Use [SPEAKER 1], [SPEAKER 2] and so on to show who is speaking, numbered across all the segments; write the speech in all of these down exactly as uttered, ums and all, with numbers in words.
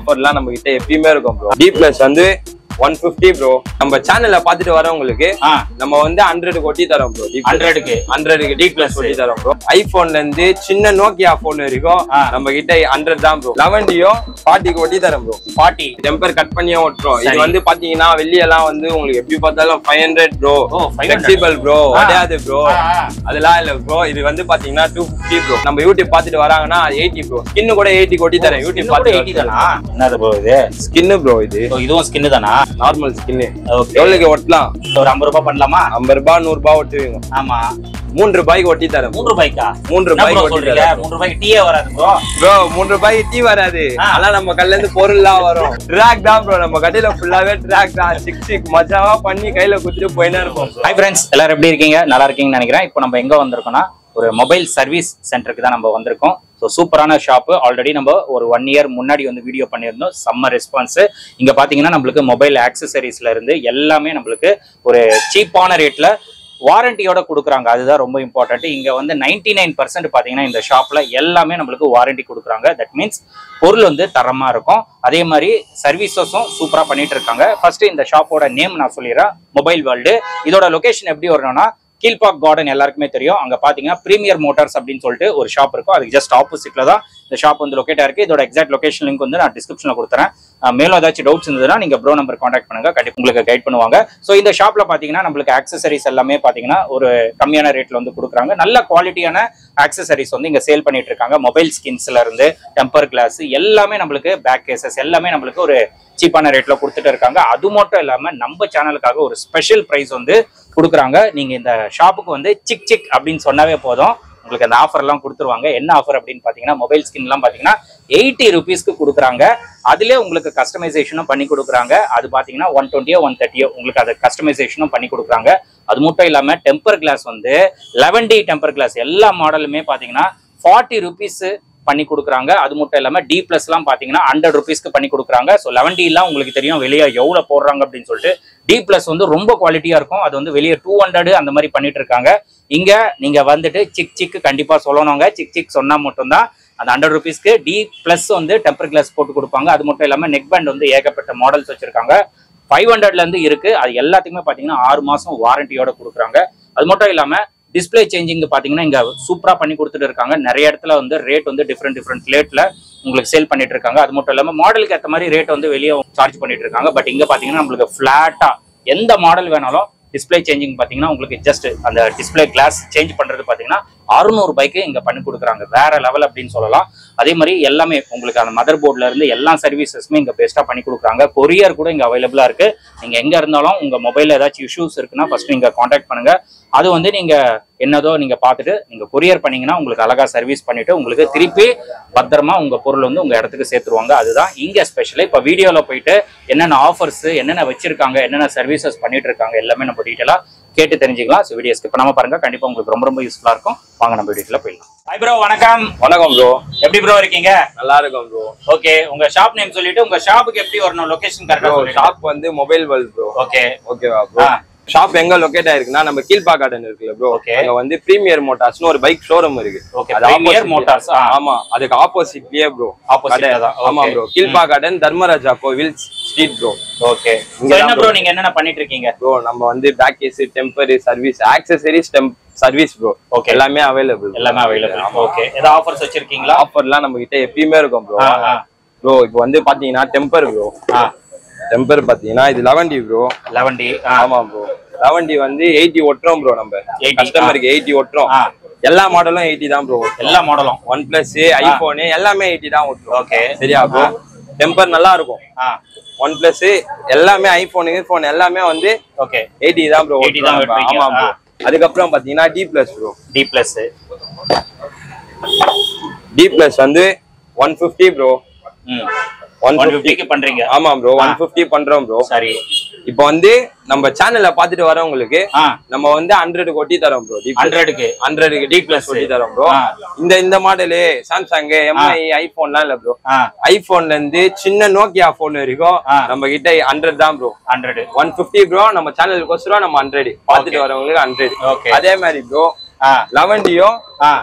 [SPEAKER 1] ஆஃபர்லாம் நம்ம கிட்ட எப்பயுமே இருக்கும் ப்ரோ. டி பிளஸ் வந்து one fifty ப்ரோ. நம்ம சேனல்ல பாத்துட்டு வரவங்களுக்கு நம்ம வந்து ஹண்ட்ரட் கொட்டி தரோம் ப்ரோ.
[SPEAKER 2] ஹண்ட்ரடுக்கு
[SPEAKER 1] ஹண்ட்ரடுக்கு டி பிளஸ் கொட்டி தரோம் ப்ரோ. ஐபோன்ல இருந்து சின்ன நோக்கியா போன் வரைக்கும் நம்ம கிட்ட ஹண்ட்ரட் தான் ப்ரோ. லெவன்டியும் ஃபார்ட்டிக்கு கொட்டி தரோம் ப்ரோ. ஃபார்ட்டி டெம்பர் கட் பண்ணியும் ஓட்டுறோம். இது வந்து பாத்தீங்கன்னா வெளியெல்லாம் வந்து உங்களுக்கு எப்படி பார்த்தாலும் five hundred bro. Flexible bro, அடையாது ப்ரோ, அதெல்லாம் இல்ல ப்ரோ. இது வந்து பாத்தீங்கன்னா டூ பிப்டி ப்ரோ. நம்ம யூடியூப் பாத்துட்டு வராங்கன்னா எயிட்டி ப்ரோ. ஸ்கின் கூட எயிட்டி கொட்டி தரேன். யூடியூப் பாத்து
[SPEAKER 2] எயிட்டி தானா? என்னது ப்ரோ இது?
[SPEAKER 1] Skin bro. இது
[SPEAKER 2] இதுவும் ஸ்கின் தானா?
[SPEAKER 1] Normal skin. எவ்வளவுக்கு ஒட்டலாம்?
[SPEAKER 2] ஒரு ஐம்பது ரூபாய் பண்ணலாமா?
[SPEAKER 1] ஐம்பது ரூபாய் நூறு ரூபாய் ஒட்டுவீங்க.
[SPEAKER 2] ஆமா,
[SPEAKER 1] மூன்று ரூபாய்க்கு ஒட்டி தரேன்.
[SPEAKER 2] மூன்று ரூபாய்க்கா?
[SPEAKER 1] மூன்று ரூபாய்க்கு ஒட்டி தரேன்.
[SPEAKER 2] மூன்று ரூபாய்க்கு டீயே வராது ப்ரோ.
[SPEAKER 1] ப்ரோ மூன்று ரூபாய்க்கு டீ வராது. ஆனா நம்ம கல்ல இருந்து பொருள்லாம் வரும். ட்ராக் தான் ப்ரோ. நம்ம கடையில ஃபுல்லாவே ட்ராக் தான். சிக் சிக் மஜாவா பண்ணி கையில குத்திட்டு போயினே இருப்போம்.
[SPEAKER 2] ஹாய் ஃப்ரெண்ட்ஸ், எல்லாரும் எப்படி இருக்கீங்க? நல்லா இருக்கீங்கன்னு நினைக்கிறேன். இப்போ நம்ம எங்க வந்திருக்கோம்னா ஒரு மொபைல் சர்வீஸ் சென்டருக்கு தான் நம்ம வந்திருக்கோம். ஸோ சூப்பரான ஷாப்பு. ஆல்ரெடி நம்ம ஒரு ஒன் இயர் முன்னாடி வந்து வீடியோ பண்ணியிருந்தோம். செம்ம ரெஸ்பான்ஸ். இங்கே பார்த்தீங்கன்னா நம்மளுக்கு மொபைல் ஆக்சசரிஸ்ல இருந்து எல்லாமே நம்மளுக்கு ஒரு சீப்பான ரேட்ல வாரண்டியோட கொடுக்குறாங்க. அதுதான் ரொம்ப இம்பார்ட்டன்ட். இங்கே வந்து நைன்டி நைன் பர்சன்ட் பார்த்தீங்கன்னா இந்த ஷாப்ல எல்லாமே நம்மளுக்கு வாரண்டி கொடுக்குறாங்க. தட் மீன்ஸ் பொருள் வந்து தரமா இருக்கும். அதே மாதிரி சர்வீசஸும் சூப்பரா பண்ணிட்டு இருக்காங்க. ஃபர்ஸ்ட் இந்த ஷாப்போட நேம் நான் சொல்லிடுறேன், மொபைல் வேர்ல்டு. இதோட லொகேஷன் எப்படி வரணும்னா கீழ்பாக் கார்டன் எல்லாருக்குமே தெரியும். அங்க பாத்தீங்கன்னா பிரீமியர் மோட்டார்ஸ் அப்படின்னு சொல்லிட்டு ஒரு ஷாப் இருக்கும். அதுக்கு ஜஸ்ட் ஆப்போசிட்ல தான் இந்த ஷாப் வந்து லொகேட் ஆயிருக்கு. இதோட எக்ஸாக்ட் லொகேஷன் லிங்க் வந்து நான் டிஸ்கிரிப்ஷன்ல கொடுத்துறேன். மேலும் ஏதாச்சும் டவுட்ஸ் இருந்ததுன்னா நீங்க ப்ரோ நம்பர் கான்டாக்ட் பண்ணுங்க, கண்டிப்பா உங்களுக்கு கைட் பண்ணுவாங்க. ஸோ இந்த ஷாப்ல பாத்தீங்கன்னா நம்மளுக்கு ஆக்சசரிஸ் எல்லாமே பாத்தீங்கன்னா ஒரு கம்மியான ரேட்ல வந்து கொடுக்குறாங்க. நல்ல குவாலிட்டியான ஆக்சசரிஸ் வந்து இங்க சேல் பண்ணிட்டு இருக்காங்க. மொபைல் ஸ்கின்ஸ்ல இருந்து டெம்பர் கிளாஸ் எல்லாமே நம்மளுக்கு, பேக் கேசஸ் எல்லாமே நம்மளுக்கு ஒரு சீப்பான ரேட்ல கொடுத்துட்டு இருக்காங்க. அது மட்டும் இல்லாம நம்ம சேனலுக்காக ஒரு ஸ்பெஷல் பிரைஸ் வந்து கொடுக்குறாங்க. நீங்க இந்த ஷாப்புக்கு வந்து சிக் சிக் அப்படின்னு சொன்னாவே போதும், உங்களுக்கு அந்த ஆஃபர் எல்லாம் கொடுத்துருவாங்க. என்ன ஆஃபர் அப்படின்னு பாத்தீங்கன்னா மொபைல் ஸ்கின் எல்லாம் பாத்தீங்கன்னா எயிட்டி ருபீஸ்க்கு கொடுக்குறாங்க. அதுல உங்களுக்கு கஸ்டமைசேஷனும் பண்ணி கொடுக்குறாங்க. அது பாத்தீங்கன்னா ஒன் டுவெண்ட்டியோ ஒன் தேர்ட்டியோ உங்களுக்கு அதை கஸ்டமைசேஷனும் பண்ணி கொடுக்குறாங்க. அது மட்டும் இல்லாம டெம்பர் கிளாஸ் வந்து லெவன் டி டெம்பர் கிளாஸ் எல்லா மாடலுமே பாத்தீங்கன்னா ஃபார்ட்டி ருபீஸ் பண்ணி கொடுக்குறாங்க. அது மட்டும் இல்லாம டி பிளஸ் எல்லாம் பாத்தீங்கன்னா ஹண்ட்ரட் ருபீஸ்க்கு பண்ணி கொடுக்குறாங்க. ஸோ லெவன் டி எல்லாம் உங்களுக்கு தெரியும் வெளியே எவ்வளவு போடுறாங்க அப்படின்னு சொல்லிட்டு. டி பிளஸ் வந்து ரொம்ப குவாலிட்டியா இருக்கும். அது வந்து வெளியே டூ ஹண்ட்ரட் அந்த மாதிரி பண்ணிட்டு இருக்காங்க. இங்க நீங்க வந்துட்டு சிக் சிக் கண்டிப்பா சொல்லணுங்க. சிக் சிக் சொன்னா மட்டும்தான் அந்த ஹண்ட்ரட் ருபீஸ்க்கு டி பிளஸ் வந்து டெம்பர் கிளாஸ் போட்டு கொடுப்பாங்க. அது மட்டும் இல்லாம நெக் பேண்ட் வந்து ஏகப்பட்ட மாடல்ஸ் வச்சிருக்காங்க. ஃபைவ் ஹண்ட்ரட்ல இருந்து இருக்கு. அது எல்லாத்துக்குமே பாத்தீங்கன்னா ஆறு மாசம் வாரண்டியோட கொடுக்குறாங்க. அது மட்டும் இல்லாம டிஸ்பிளே சேஞ்சிங் பாத்தீங்கன்னா இங்க சூப்பரா பண்ணி கொடுத்துட்டு இருக்காங்க. நிறைய இடத்துல வந்து ரேட் வந்து டிஃப்ரெண்ட் டிஃப்ரெண்ட் ரேட்ல உங்களுக்கு சேல் பண்ணிட்டு இருக்காங்க. அது மட்டும் இல்லாம மாடலுக்கு ஏற்ற மாதிரி ரேட் வந்து வெளியே சார்ஜ் பண்ணிட்டு இருக்காங்க. பட் இங்க பாத்தீங்கன்னா நம்மளுக்கு பிளாட்டா எந்த மாடல் வேணாலும் டிஸ்பிளே சேஞ்சிங் பாத்தீங்கன்னா உங்களுக்கு ஜஸ்ட் அந்த டிஸ்பிளே கிளாஸ் சேஞ்ச் பண்றது பாத்தீங்கன்னா அறுநூறு ரூபாய்க்கு இங்க பண்ணி கொடுக்குறாங்க. வேற லெவல் அப்படின்னு சொல்லலாம். அதே மாதிரி எல்லாமே உங்களுக்கு அந்த மதர் போர்ட்ல இருந்து எல்லா சர்வீசஸுமே இங்க பெஸ்டா பண்ணி கொடுக்குறாங்க. கொரியர் கூட இங்க அவைலபிளா இருக்கு. நீங்க எங்க இருந்தாலும் உங்க மொபைல்ல ஏதாச்சும் இஷ்யூஸ் இருக்குன்னா ஃபர்ஸ்ட் நீங்க கான்டாக்ட் பண்ணுங்க. அது வந்து நீங்க என்னதோ நீங்க பார்த்துட்டு நீங்க கொரியர் பண்ணீங்கன்னா உங்களுக்கு அழகா சர்வீஸ் பண்ணிட்டு உங்களுக்கு திருப்பி பத்திரமா உங்க பொருள் வந்து உங்க இடத்துக்கு சேர்த்துருவாங்க. அதுதான் இங்க ஸ்பெஷல். இப்ப வீடியோல போயிட்டு என்னென்ன ஆஃபர்ஸ் என்னென்ன வச்சிருக்காங்க, என்னென்ன சர்வீசஸ் பண்ணிட்டு இருக்காங்க எல்லாமே நம்ம டீட்டெயிலா கேட்டு தெரிஞ்சுக்கலாம். ஸோ வீடியோ ஸ்கிப் பண்ணாம பாருங்க, கண்டிப்பா உங்களுக்கு ரொம்ப ரொம்ப யூஸ்ஃபுல்லா இருக்கும். வாங்க நம்ம வீடியோல போயிடலாம். ஹாய் ப்ரோ, வணக்கம்.
[SPEAKER 1] வணக்கம் ப்ரோ.
[SPEAKER 2] எப்படி ப்ரோ இருக்கீங்க?
[SPEAKER 1] நல்லா இருக்கும் ப்ரோ.
[SPEAKER 2] ஓகே, உங்க ஷாப் நேம் சொல்லிட்டு உங்க ஷாப்புக்கு எப்படி வரணும், லொகேஷன் கரெக்டா சொல்லுங்க.
[SPEAKER 1] ஷாப் வந்து மொபைல் வேர்ல்ட் ப்ரோ.
[SPEAKER 2] ஓகே
[SPEAKER 1] ஓகேவா ப்ரோ? ஷாப் எங்க லொகேட் ஆயிருக்குன்னா நம்ம கீழ்பாக் கார்டன் இருக்குல்ல ப்ரோ, அங்க வந்து பிரீமியர் மோட்டார்ஸ்னு ஒரு பைக் ஷோரூம் இருக்கு.
[SPEAKER 2] Okay, Premier Motors.
[SPEAKER 1] ஆமா, அதுக்கு ஆப்போசிட்லயே ப்ரோ.
[SPEAKER 2] ஆப்போசிட்ல தான்.
[SPEAKER 1] ஆமா bro, Kilpauk Garden Dharmaraja Koil Street bro.
[SPEAKER 2] Okay, என்ன ப்ரோ நீங்க என்னென்ன பண்ணிட்டு இருக்கீங்க?
[SPEAKER 1] ப்ரோ நம்ம வந்து back case, temper service, accessories, service bro.
[SPEAKER 2] Okay,
[SPEAKER 1] எல்லாமே அவைலபிள்.
[SPEAKER 2] எல்லாமே அவைலபிள். ஓகே, ஏதாவது ஆஃபர்ஸ் வச்சிருக்கீங்களா?
[SPEAKER 1] ஆஃபர்லாம் நம்ம கிட்ட எப்பயுமே இருக்கும் ப்ரோ. ப்ரோ இப்போ வந்து பாத்தீங்கன்னா டெம்பர் ப்ரோ. டெம்பர் பாத்தீங்கன்னா இது eleven D bro.
[SPEAKER 2] Eleven D.
[SPEAKER 1] ஆமா ப்ரோ, லெவன் டி வந்து எயிட்டி ஒட்டுறோம் ப்ரோ. நம்ம கஸ்டமருக்கு எயிட்டி ஒட்டுறோம். எல்லா மாடலும் எயிட்டி தான் ப்ரோ.
[SPEAKER 2] எல்லா மாடலும்
[SPEAKER 1] ஒன் பிளஸ், ஐபோன் எல்லாமே எயிட்டி தான் ஒட்டுறோம்.
[SPEAKER 2] ஓகே,
[SPEAKER 1] சரியா ப்ரோ? டெம்பர் நல்லா இருக்கும். ஒன் பிளஸ் எல்லாமே ஐபோன் ஐபோன் எல்லாமே வந்து
[SPEAKER 2] ஓகே
[SPEAKER 1] எயிட்டி தான் ப்ரோ. ஆமா ப்ரோ. அதுக்கப்புறம் பாத்தீங்கன்னா D plus bro.
[SPEAKER 2] D plus
[SPEAKER 1] D plus வந்து ஒன் பிப்டி ப்ரோ.
[SPEAKER 2] ஒன் பிப்டிக்கு பண்றீங்க?
[SPEAKER 1] ஆமா ப்ரோ, ஒன் பிப்டி பண்றோம் ப்ரோ.
[SPEAKER 2] சரி,
[SPEAKER 1] இப்போ வந்து நம்ம சேனல்ல பாத்துட்டு வரவங்களுக்கு நம்ம வந்து ஹண்ட்ரட் கொட்டி தரோம் ப்ரோ.
[SPEAKER 2] ஹண்ட்ரடுக்கு
[SPEAKER 1] ஹண்ட்ரடுக்கு டி பிளஸ் கொட்டி தரோம் ப்ரோ. இந்த இந்த மாடலு சாம்சங், எம்ஐ, ஐபோன்லாம் இல்ல ப்ரோ. ஐபோன்ல இருந்து சின்ன நோக்கியா போன் வரைக்கும் நம்ம கிட்ட ஹண்ட்ரட் தான் bro.
[SPEAKER 2] Hundred
[SPEAKER 1] one fifty bro. நம்ம சேனலுக்கோசரம் நம்ம ஹண்ட்ரட் பாத்துட்டு வரவங்களுக்கு ஹண்ட்ரட். அதே மாதிரி ப்ரோ லெவன் டியும்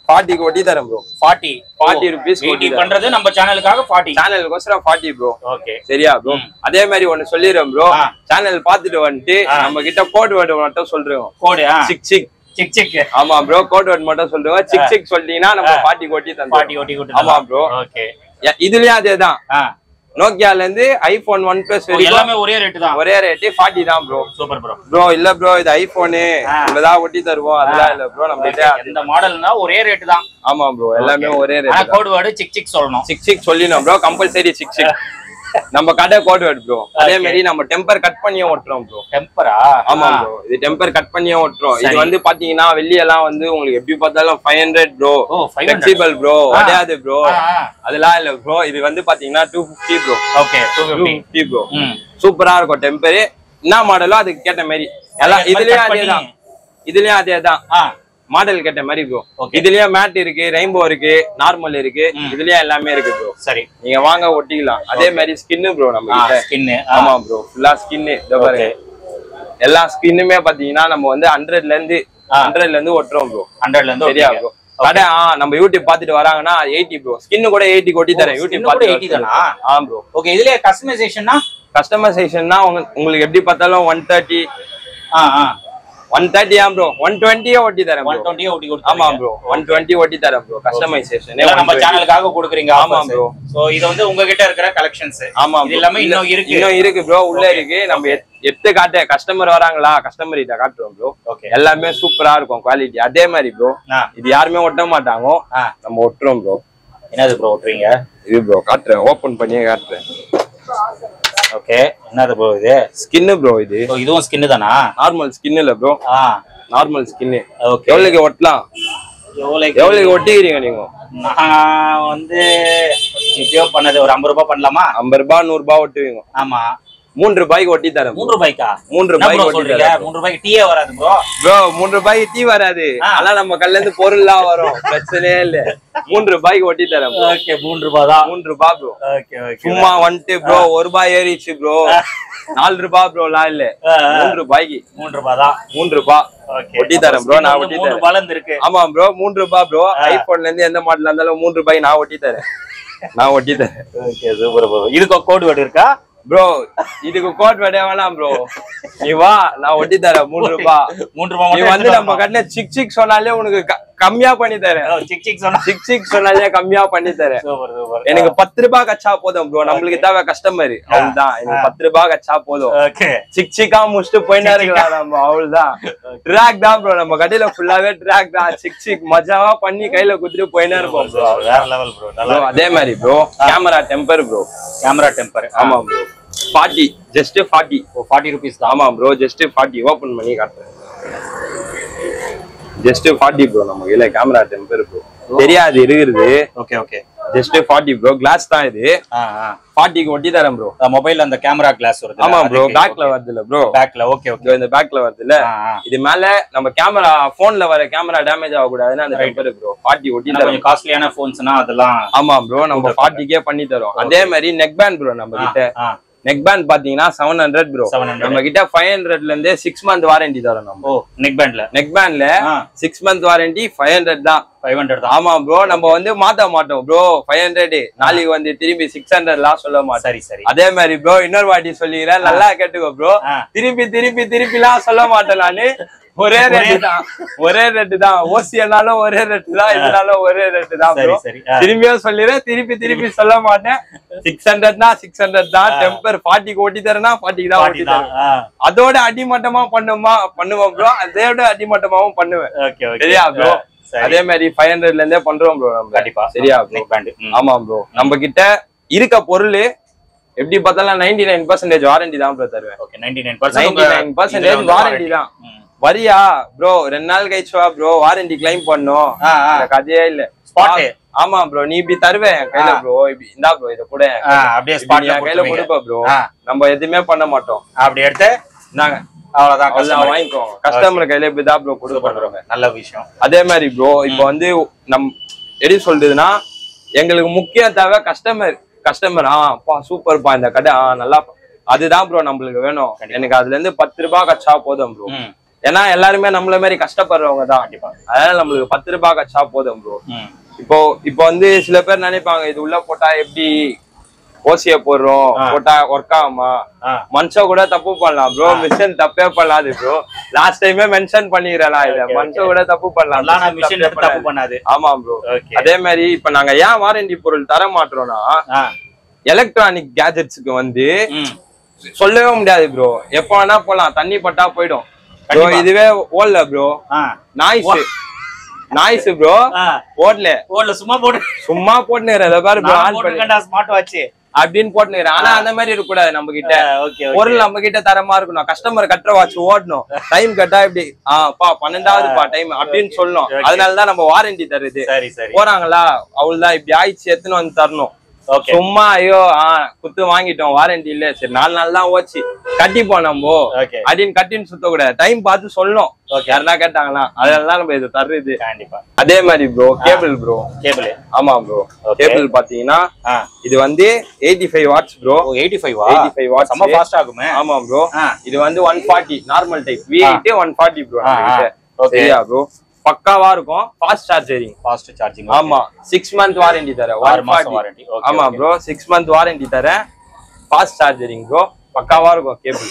[SPEAKER 1] ஃபார்ட்டிக்கு ஒட்டி தரேன் ப்ரோ.
[SPEAKER 2] ஃபார்ட்டி
[SPEAKER 1] ஃபார்ட்டி ருபீஸ்
[SPEAKER 2] ஒட்டி பண்றது நம்ம சேனலுக்காக ஃபார்ட்டி.
[SPEAKER 1] சேனலுக்கோசரம் ஃபார்ட்டி ப்ரோ.
[SPEAKER 2] ஓகே
[SPEAKER 1] சரியா ப்ரோ? அதே மாதிரி ஒன்னு சொல்லிடுறேன் ப்ரோ. சேனல் பாத்துட்டு வந்துட்டு நம்ம கிட்ட கோட் வேர்டு மட்டும் சொல்றோம்.
[SPEAKER 2] கோட்
[SPEAKER 1] சிக் சிக்
[SPEAKER 2] சிக் சிக்.
[SPEAKER 1] ஆமா ப்ரோ, கோட் வேர்டு மட்டும் சொல்றோம். சிக் சிக் சொல்லிட்டீங்கன்னா நம்ம ஃபார்ட்டி ஒட்டி தந்தோம்.
[SPEAKER 2] ஃபார்ட்டி ஒட்டி கொடுத்து.
[SPEAKER 1] ஆமா ப்ரோ.
[SPEAKER 2] ஓகே.
[SPEAKER 1] இதுலயும் அதேதான். நோக்கியால இருந்து ஐபோன் ஒன் பிளஸ்
[SPEAKER 2] எல்லாமே ஒரே ரேட் தான்.
[SPEAKER 1] ஒரே ரேட் ஃபார்ட்டி தான் ப்ரோ.
[SPEAKER 2] Super bro.
[SPEAKER 1] ப்ரோ இல்ல ப்ரோ, இது ஐபோன் இவ்வளவுதான் ஒட்டி தருவோம். அதெல்லாம் இல்ல ப்ரோ, நம்ம கிட்ட
[SPEAKER 2] இந்த மாடல்னா ஒரே ரேட் தான்.
[SPEAKER 1] ஆமா ப்ரோ, எல்லாமே ஒரே ரேட்.
[SPEAKER 2] ஆனா கோட் வேர்டு சிக் சிக் சொல்லணும்.
[SPEAKER 1] சிக் சிக் சொல்லினோம் ப்ரோ, கம்பல்சரி சிக் சிக். நம்ம கடை கோட் வேர்ட் ப்ரோ. அதே மாதிரி நம்ம டெம்பர் கட் பண்ணியே ஓட்டுறோம் ப்ரோ.
[SPEAKER 2] டெம்பரா? ஆமா ப்ரோ,
[SPEAKER 1] இது டெம்பர் கட் பண்ணியே ஓட்டுறோம். இது வந்து பாத்தீங்கன்னா வெள்ளி எல்லாம் வந்து உங்களுக்கு எப்படி பார்த்தாலும் five hundred bro. Flexible bro, அடையாது ப்ரோ. அதெல்லாம் இல்ல ப்ரோ, இது வந்து பாத்தீங்கன்னா two fifty bro.
[SPEAKER 2] Okay, two fifty
[SPEAKER 1] bro. சூப்பரா இருக்கும் டெம்பர். என்ன மாடலோ அதுக்கு கேட்ட மாதிரி எல்லாம் இதுலயும் அதேதான். இதுலயும் அதேதான் மாடல் கேட்ட மாதிரி ப்ரோ. இதுலயே மேட் இருக்கு, ரெயின்போ இருக்கு, நார்மல் இருக்கு, இதுலயே எல்லாமே இருக்கு ப்ரோ. சரி, நீங்க வாங்க ஒட்டிக்கலாம். அதே மாதிரி ஸ்கின் ப்ரோ நம்ம கிட்ட. ஸ்கின்? ஆமா ப்ரோ, ஃபுல்லா ஸ்கின். இதோ பாருங்க, எல்லா ஸ்கின்னுமே பாத்தீங்கன்னா நம்ம வந்து ஹண்ட்ரட்ல இருந்து ஹண்ட்ரட்ல இருந்து ஒட்டுறோம் ப்ரோ. ஹண்ட்ரட்ல இருந்து சரியா ப்ரோ? கடை நம்ம யூடியூப் பாத்துட்டு வராங்கன்னா எயிட்டி ப்ரோ. ஸ்கின் கூட எயிட்டி கொட்டி தரேன். யூடியூப் பாத்து எயிட்டி தானா? ஆ ப்ரோ. ஓகே. இதுல கஸ்டமைசேஷன்னா கஸ்டமைசேஷன்னா உங்களுக்கு எப்படி பார்த்தாலும் ஒன் தேர்ட்டி ஆ ஆ ஒன் தேர்ட்டி ஆ ப்ரோ. ஒன் டுவெண்ட்டியே ஒட்டி தரேன். ஒன் டுவெண்ட்டியே ஒட்டி கொடுத்து. ஆமா ப்ரோ, ஒன் டுவெண்ட்டி ஒட்டி தரேன் ப்ரோ. கஸ்டமைசேஷன் நம்ம சேனலுக்காக கொடுக்குறீங்க. ஆமா ப்ரோ. சோ இது வந்து உங்ககிட்ட இருக்கிற கலெக்ஷன்ஸ். ஆமா, இது எல்லாமே இன்னும் இருக்கு. இன்னும் இருக்கு ப்ரோ, உள்ள இருக்கு. நம்ம எத்து காட்ட கஸ்டமர் வராங்களா, கஸ்டமர் கிட்ட காட்டுறோம் ப்ரோ. எல்லாமே சூப்பரா இருக்கும் குவாலிட்டி. அதே மாதிரி ப்ரோ, இது யாருமே ஒட்ட மாட்டாங்க, நம்ம ஒட்டுறோம் ப்ரோ. என்னது ப்ரோ ஒட்டுறீங்க? இது ப்ரோ காட்டுறேன், ஓபன் பண்ணியே காட்டுறேன். ஓகே, என்னது ப்ரோ இது? Skin bro. இது இதுவும் ஸ்கின் தானா? நார்மல் ஸ்கின் இல்ல ப்ரோ. ஆ, நார்மல் ஸ்கின். ஓகே. எவ்வளவுக்கு ஒட்டலாம்? எவ்வளவுக்கு எவ்வளவுக்கு ஒட்டிக்கிறீங்க நீங்க? நான் வந்து இப்பயோ பண்ணது ஒரு ஐம்பது ரூபாய் பண்ணலாமா? ஐம்பது ரூபாய் நூறு ரூபாய் ஒட்டுவீங்க? ஆமா. மூன்று ரூபாய்க்கு ஒட்டி தரேன். மூன்று ரூபாய்க்கா? மூன்று ரூபாய்க்கு ஒட்டி தரேன். மூன்று ரூபாய்க்கு டீயே வராது ப்ரோ. ப்ரோ மூன்று ரூபாய்க்கு டீ வராது. ஆனா நம்ம கல்ல இருந்து பொருள்லாம் வரும், பிரச்சனையே இல்ல. மூன்று ரூபாய்க்கு ஒட்டி தரேன். ஓகே, மூன்று ரூபாய் தான். மூன்று ரூபாய் ப்ரோ. Okay okay. சும்மா வந்துட்டு ப்ரோ ஒரு ரூபாய் ஏறிச்சு ப்ரோ. நாலு ரூபாய் ப்ரோ எல்லாம் இல்ல, மூன்று ரூபாய்க்கு. மூன்று ரூபாய் தான். மூன்று ரூபாய் ஒட்டி தரேன் ப்ரோ. நான் ஒட்டி தரேன். ஆமா ப்ரோ, மூன்று ரூபாய் ப்ரோ. ஐபோன்ல இருந்து எந்த மாடல் இருந்தாலும் மூன்று ரூபாய் நான் ஒட்டி தரேன். நான் ஒட்டி தரேன். Okay, super bro. இதுக்கு கோட் வேர்டு இருக்கா ப்ரோ? இதுக்கு கோட் வேர்டே வேணாம் ப்ரோ. நீ வா, நான் ஒட்டி தரேன். மூன்று ரூபாய். மூன்று ரூபாய். நீ வந்து நம்ம கட்டில சிக் சிக் சொன்னாலே உனக்கு கம்மியா பண்ணி தரேன். சிக் சிக் சொன்னா சிக் சிக் சொன்னாலே கம்மியா பண்ணி தரேன். Super super. எனக்கு பத்து ரூபாய் கச்சா போதும் ப்ரோ. நம்மளுக்கு தேவை கஸ்டமர், அவ்வளவுதான். எனக்கு பத்து ரூபாய் கச்சா போதும். ஓகே, சிக் சிக்கா முடிச்சுட்டு போயிட்டே இருக்கலாம் நம்ம, அவ்வளவுதான். ட்ராக் தான் ப்ரோ, நம்ம கடையில ஃபுல்லாவே ட்ராக் தான். சிக் சிக் மஜாவா பண்ணி கையில குடுத்துட்டு போயிட்டே இருப்போம் ப்ரோ. வேற லெவல் ப்ரோ. நல்லா. அதே மாதிரி bro camera temper bro. Camera temper. ஆமா ப்ரோ. Forty, just forty. ஓ, ஃபார்ட்டி ருபீஸ் தான். ஆமா ப்ரோ, ஜஸ்ட் ஃபார்ட்டி. ஓபன் பண்ணி காட்டுறேன். Just forty bro. நம்ம கையில கேமரா டெம்பர் ப்ரோ. தெரியாது இருக்குது. Okay okay. Just forty bro. Glass தான் இது. ஃபார்ட்டிக்கு ஒட்டி தரேன் ப்ரோ. மொபைல்ல அந்த கேமரா கிளாஸ் வருது. ஆமா ப்ரோ, பேக்ல வருது இல்ல ப்ரோ? பேக்ல. Okay okay. இந்த பேக்ல வருது இல்ல, இது மேல நம்ம கேமரா போன்ல வர கேமரா டேமேஜ் ஆக கூடாதுன்னு அந்த டெம்பர் ப்ரோ. ஃபார்ட்டி ஒட்டி தரேன். கொஞ்சம் காஸ்ட்லியான போன்ஸ்னா அதெல்லாம். ஆமா ப்ரோ, நம்ம ஃபார்ட்டிக்கே பண்ணி தரோம். அதே மாதிரி நெக் பேண்ட் ப்ரோ நம்ம கிட்ட. நெக் பேண்ட் பாத்தீங்கன்னா செவன் ஹண்ட்ரட் ப்ரோ. நம்ம கிட்ட ஃபைவ் ஹண்ட்ரட்ல இருந்து சிக்ஸ் மந்த் வாரண்டி தரோம் நம்ம. ஓ, நெக் பேண்ட்ல நெக் பேண்ட்ல six month warranty five hundred தான். ஃபைவ் ஹண்ட்ரட் தான். ஆமா ப்ரோ, நம்ம வந்து மாத்த மாட்டோம் ப்ரோ. ஃபைவ் ஹண்ட்ரட் நாளைக்கு வந்து திரும்பி சிக்ஸ் ஹண்ட்ரட் எல்லாம் சொல்ல மாட்டோம். சரி சரி. அதே மாதிரி ப்ரோ இன்னொரு வாட்டி சொல்லிக்கிறேன், நல்லா கேட்டுக்கோ ப்ரோ. திருப்பி திருப்பி திருப்பி எல்லாம் சொல்ல மாட்டேன் நானு. ஒரே ரேட்டு தான், ஒரே ரேட்டு தான். ஓசியனாலும் ஒரே ரேட்டு தான், இதனாலும் ஒரே ரேட்டு தான் ப்ரோ. திரும்பியும் சொல்லிடுறேன், திருப்பி திருப்பி சொல்ல மாட்டேன். சிக்ஸ் ஹண்ட்ரட் தான் சிக்ஸ் ஹண்ட்ரட் தான். டெம்பர் ஃபார்ட்டிக்கு ஓட்டி தரேன்னா ஃபார்ட்டிக்கு தான் ஓட்டி தரேன். அதோட அடிமட்டமா பண்ணுமா பண்ணுவோம் ப்ரோ. அதோட அடிமட்டமாவும் பண்ணுவேன். சரியா ப்ரோ? அதே மாதிரி ஃபைவ் ஹண்ட்ரட்ல இருந்தே பண்றோம் ப்ரோ நம்ம. கண்டிப்பா. சரியா ப்ரோ? ஆமா ப்ரோ, நம்ம கிட்ட இருக்க பொருள் எப்படி பார்த்தாலும் நைன்டி நைன் பர்சன்டேஜ் வாரண்டி தான் ப்ரோ தருவேன். Okay, ninety nine percentage warranty தான். வரியா ப்ரோ, ரெண்டு நாள் கழிச்சு வா ப்ரோ, வாரண்டி கிளைம் பண்ணோம். கதையே இல்ல. ஆமா ப்ரோ, நீ இப்படி தருவேன் கையில ப்ரோ. இப்படி இந்தா ப்ரோ, இத கூட அப்படியே ஸ்பாட்ல கையில கொடுப்ப ப்ரோ. நம்ம எதுவுமே பண்ண மாட்டோம். அப்படி எடுத்து நாங்க அவ்வளவுதான் வாங்கிக்கோங்க. கஸ்டமர் கையில இப்படிதான் ப்ரோ கொடுக்க பண்றோங்க. நல்ல விஷயம். அதே மாதிரி ப்ரோ இப்ப வந்து நம் எப்படி சொல்றதுன்னா, எங்களுக்கு முக்கிய தேவை கஸ்டமர். கஸ்டமர் ஆ சூப்பர்ப்பா இந்த கடை, ஆ நல்லா, அதுதான் ப்ரோ நம்மளுக்கு வேணும். எனக்கு அதுல இருந்து பத்து ரூபாய் கச்சா போதும் ப்ரோ. ஏன்னா எல்லாருமே நம்மள மாதிரி கஷ்டப்படுறவங்க தான்.
[SPEAKER 2] கண்டிப்பா.
[SPEAKER 1] அதனால நம்மளுக்கு பத்து ரூபாய் கச்சா போதும் ப்ரோ. இப்போ இப்போ வந்து சில பேர் நினைப்பாங்க இது உள்ள போட்டா எப்படி ஓசிய போடுறோம், போட்டா ஒர்க் ஆகுமா? மனுஷன் கூட தப்பு பண்ணலாம் ப்ரோ, மிஷின் தப்பே பண்ணாது ப்ரோ. லாஸ்ட் டைமே மென்ஷன் பண்ணிக்கிறலாம், இத மனுஷன் கூட தப்பு பண்ணலாம், மிஷின் தப்பு பண்ணாது. ஆமா ப்ரோ. அதே மாதிரி இப்ப நாங்க ஏன் வாரண்டி பொருள் தர மாட்டோம்னா, எலக்ட்ரானிக் கேஜெட்ஸ்க்கு வந்து சொல்லவே முடியாது ப்ரோ, எப்ப வேணா போலாம், தண்ணி பட்டா போயிடும் ப்ரோ. இதுவே ஓடல ப்ரோ, நாய்ஸ் நாய்ஸ் ப்ரோ, ஓடல ஓடல சும்மா போட்டு சும்மா போட்டுறத பாரு ப்ரோ, ஆன் பண்ணி ஸ்மார்ட் வாட்ச் அப்படின்னு போட்டுறேன். ஆனா அந்த மாதிரி இருக்க கூடாது, நம்ம கிட்ட பொருள் நம்ம கிட்ட தரமா இருக்கணும். கஸ்டமர் கட்டுற வாட்ச் ஓடணும், டைம் கட்டா இப்படி ஆஹ் பா பன்னெண்டாவது பா டைம் அப்படின்னு சொல்லணும். அதனாலதான் நம்ம வாரண்டி தருது. போறாங்களா அவ்வளவுதான், இப்படி ஆயிடுச்சு எத்தனை வந்து தரணும். சும்மா ஐயோ ஆஹ் குத்து வாங்கிட்டோம் வாரண்டி இல்ல, சரி நாலு நாள் தான் ஓச்சு கட்டி போனோம்போ அப்படின்னு கட்டின்னு சுத்த கூடாது, டைம் பார்த்து சொல்லணும். யாருன்னா கேட்டாங்களா, அதெல்லாம் நம்ம இது தர்றது. கண்டிப்பா. அதே மாதிரி ப்ரோ கேபிள் ப்ரோ, கேபிள் ஆமா ப்ரோ. கேபிள் பாத்தீங்கன்னா இது வந்து eighty five watts bro. Eighty five eighty five watts ரொம்ப ஃபாஸ்ட் ஆகுமே. ஆமா ப்ரோ. இது வந்து one forty normal type, V eight one forty bro. சரியா ப்ரோ, பக்காவா இருக்கும். Fast charging, fast charging. ஆமா, சிக்ஸ் மந்த் வாரண்டி தர, ஆறு மாசம் வாரண்டி. ஆமா ப்ரோ, சிக்ஸ் மந்த் வாரண்டி தர, ஃபாஸ்ட் சார்ஜரிங் ப்ரோ, பக்காவா இருக்கும் கேபிள்.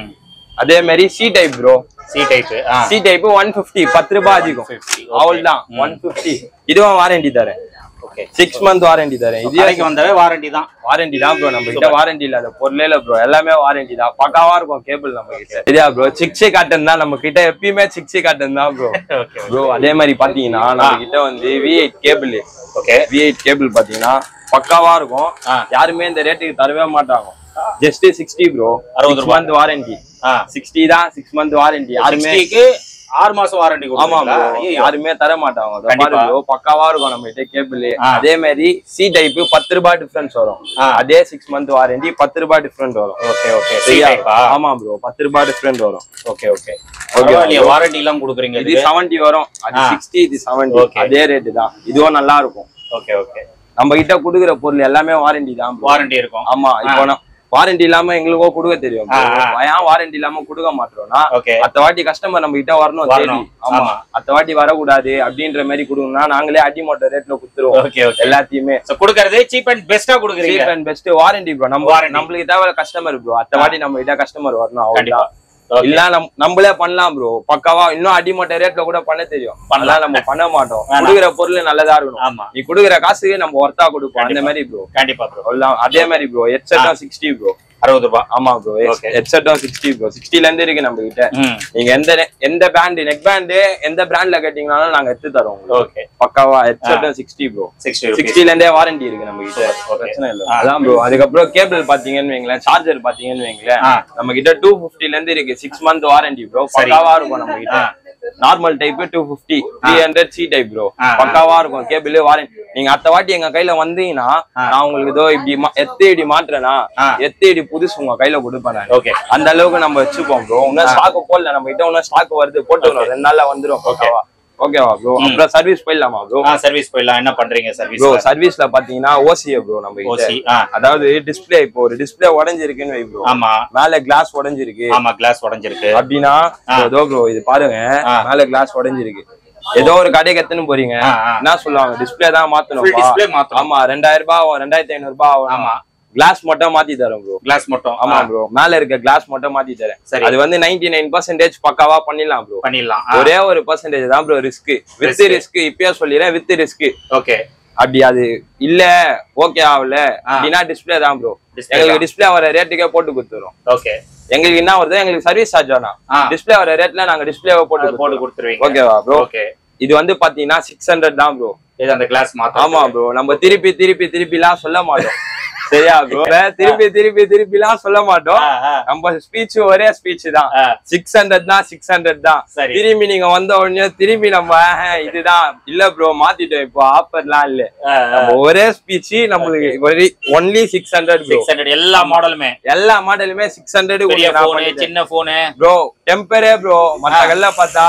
[SPEAKER 1] அதே மாதிரி C type bro, C type C type one fifty, பத்து ரூபாய் அதிகம் அவ்வளவுதான். ஒன் பிப்டி இதுவும் வாரண்டி தரேன். சிக்ஸ் மந்த் வாரண்டி தரேன். இது வந்தாவே வாரண்டி தான், வாரண்டி தான் ப்ரோ. நம்ம கிட்ட வாரண்டி இல்லாத பொருளே இல்ல ப்ரோ, எல்லாமே வாரண்டி தான். பக்காவா இருக்கும் கேபிள் நம்ம கிட்ட. சரியா ப்ரோ, சிக்ஸி காட்டன் தான் நம்ம கிட்ட, எப்பயுமே சிக்ஸி காட்டன் தான் ப்ரோ. ப்ரோ அதே மாதிரி பாத்தீங்கன்னா நம்ம கிட்ட வந்து V eight cable, V eight cable பாத்தீங்கன்னா பக்காவா இருக்கும். யாருமே இந்த ரேட்டுக்கு தரவே மாட்டாங்க. ஜஸ்ட் சிக்ஸ்டி ப்ரோ, அறுபது மந்த் வாரண்டி. சிக்ஸ்டி தான், சிக்ஸ் மந்த் வாரண்டி. யாருமே ஆறு மாசம் வாரண்டி. ஆமா யாருமே தர மாட்டாங்க. பக்காவா இருக்கும் நம்ம கிட்ட கேபிள். அதே மாதிரி சி டைப் பத்து ரூபாய் டிஃபரன்ஸ் வரும், அதே சிக்ஸ் மந்த் வாரண்டி பத்து ரூபாய் டிஃபரன்ஸ் வரும். Okay okay. ஆமா ப்ரோ, பத்து ரூபாய் டிஃபரன்ஸ் வரும். Okay okay. வாரண்டி எல்லாம் கொடுக்குறீங்க. இது செவன்டி வரும், அது சிக்ஸ்டி, இது செவன்டி, அதே ரேட்டு தான். இதுவும் நல்லா இருக்கும். Okay okay. நம்ம கிட்ட குடுக்குற பொருள் எல்லாமே வாரண்டி தான், வாரண்டி இருக்கும். ஆமா, இப்போ வாரண்டி இல்லாம எங்களுக்கோ கொடுக்க தெரியும். ஏன் வாரண்டி இல்லாம கொடுக்க மாட்டோம்னா, அத்த வாட்டி கஸ்டமர் நம்ம கிட்ட வரணும் தெரியும். ஆமா, அத்த வாட்டி வரக்கூடாது அப்படின்ற மாதிரி கொடுக்கணும்னா நாங்களே அடி மோட்டர் ரேட்ல குடுத்துருவோம் எல்லாத்தையுமே. கொடுக்கறது சீப் அண்ட் பெஸ்டா கொடுக்குறீங்க. Cheap and best warranty bro. நம்ம நம்மளுக்கு தேவை கஸ்டமர் ப்ரோ, அத்த வாட்டி நம்ம கிட்ட கஸ்டமர் வரணும் அவ்வளவுதான். இல்ல நம்மளே பண்ணலாம் ப்ரோ, பக்காவா இன்னும் அடிமட்ட ரேட்ல கூட பண்ண தெரியும். பண்ணலாம், நம்ம பண்ண மாட்டோம். குடுக்குற பொருள் நல்லதா இருக்கணும். நீ குடுக்குற காசுக்கு நம்ம ஒர்த்தா கொடுப்போம், அந்த மாதிரி ப்ரோ. கண்டிப்பா ப்ரோ. அதே மாதிரி ப்ரோ ஹெட்செட் சிக்ஸ்டி ப்ரோ, அறுபது ரூபாய். ஆமா ப்ரோ, ஹெட்செட்டும் சிக்ஸ்டி ப்ரோ. சிக்ஸ்டில இருந்து இருக்கு நம்ம கிட்ட. நீங்க எந்த எந்த பிராண்ட் நெக் பேண்ட் எந்த பிராண்ட்ல கேட்டீங்கனாலும் நாங்க எடுத்து தரோம். ஓகே, பக்காவா ஹெட்செட்டும் சிக்ஸ்டி ப்ரோ. சிக்ஸ்டில இருந்தே வாரண்டி இருக்கு நம்ம கிட்ட, பிரச்சனை இல்ல. அதான் ப்ரோ. அதுக்கப்புறம் கேபிள் பாத்தீங்கன்னு வைங்களேன், சார்ஜர் பாத்தீங்கன்னு வைங்களேன், நம்ம கிட்ட டூ பிப்டில இருந்து இருக்கு. சிக்ஸ் மந்த் வாரண்டி ப்ரோ, பக்காவா இருக்கும் நம்ம கிட்ட. Normal type two fifty, three hundred C type bro, பக்காவா இருக்கும் கேபிள் வாரண்டி. நீங்க அத்த வாட்டி எங்க கையில வந்தீங்கன்னா நான் உங்களுக்கு இதோ இப்படி எத்து இப்படி மாட்டுறேன்னா எத்து இப்படி புதுசு உங்க கையில கொடுப்பேன். ஓகே, அந்த அளவுக்கு நம்ம வச்சுப்போம் ப்ரோ. இன்னும் ஸ்டாக் போடல நம்ம கிட்ட, இன்னும் ஸ்டாக் வருது, போட்டு வரும், ரெண்டு நாள்ல வந்துடும். ஓகேவா? ஓகேவா ப்ரோ? அப்புறம் சர்வீஸ் போயிடலாமா ப்ரோ? சர்வீஸ் போயிடலாம். என்ன பண்றீங்க சர்வீஸ் ப்ரோ? சர்வீஸ்ல பாத்தீங்கன்னா ஓசிஏ ப்ரோ நம்ம கிட்ட. அதாவது டிஸ்பிளே, இப்போ ஒரு டிஸ்பிளே உடைஞ்சிருக்குன்னு வை ப்ரோ. ஆமா, மேல கிளாஸ் உடைஞ்சிருக்கு. ஆமா, கிளாஸ் உடைஞ்சிருக்கு அப்படின்னா ஏதோ ப்ரோ இது பாருங்க, மேல கிளாஸ் உடைஞ்சிருக்கு. ஏதோ ஒரு கடைக்கு எத்தனை போறீங்க, என்ன சொல்லுவாங்க, டிஸ்பிளே தான் மாத்தணும். ஆமா, ரெண்டாயிரம் ரூபாய் ஆகும், ரெண்டாயிரத்தி ஐநூறு ரூபாய் ஆகும். ஆமா, கிளாஸ் மட்டும் மாத்தி தரோம் ப்ரோ. கிளாஸ் மட்டும்? ஆமா ப்ரோ, மேல இருக்க கிளாஸ் மட்டும் மாத்தி தரேன். சரி, அது வந்து நைன்டி நைன் பர்சன்டேஜ் பக்காவா பண்ணிடலாம் ப்ரோ. பண்ணிடலாம். ஒரே ஒரு பர்சன்டேஜ் தான் ப்ரோ ரிஸ்க். வித் ரிஸ்க் இப்பயே சொல்லிடுறேன், வித் ரிஸ்க். ஓகே, அப்படி அது இல்ல ஓகே ஆகல அப்படின்னா டிஸ்பிளே தான் ப்ரோ. எங்களுக்கு டிஸ்பிளே வர ரேட்டுக்கே போட்டு கொடுத்துரும். ஓகே, எங்களுக்கு என்ன வருது, எங்களுக்கு சர்வீஸ் சார்ஜ் வேணாம், டிஸ்பிளே வர ரேட்ல நாங்க டிஸ்பிளே போட்டு போட்டு கொடுத்துருவீங்க. ஓகேவா ப்ரோ? ஓகே, இது வந்து பாத்தீங்கன்னா சிக்ஸ் ஹண்ட்ரட் தான் ப்ரோ. இது அந்த கிளாஸ் மாத்த. ஆமா ப்ரோ, நம்ம திருப்பி திருப்பி திருப்பி எல்லாம் சொல்ல மாட்டோம். சரியா ப்ரோ? திருப்பி திருப்பி திருப்பி எல்லாம் சொல்ல மாட்டோம். நம்ம ஸ்பீச் ஒரே ஸ்பீச் தான். சிக்ஸ் ஹண்ட்ரட் தான், சிக்ஸ் ஹண்ட்ரட் தான். திரும்பி நீங்க வந்த உடனே திரும்பி நம்ம இதுதான் இல்ல ப்ரோ மாத்திட்டோம், இப்போ ஆஃபர்லாம் இல்ல, ஒரே ஸ்பீச் நம்மளுக்கு only six hundred. Six hundred எல்லா மாடலுமே, எல்லா மாடலுமே சிக்ஸ் ஹண்ட்ரட். சின்ன போனு ப்ரோ, டெம்பரே ப்ரோ. மத்தவங்க பார்த்தா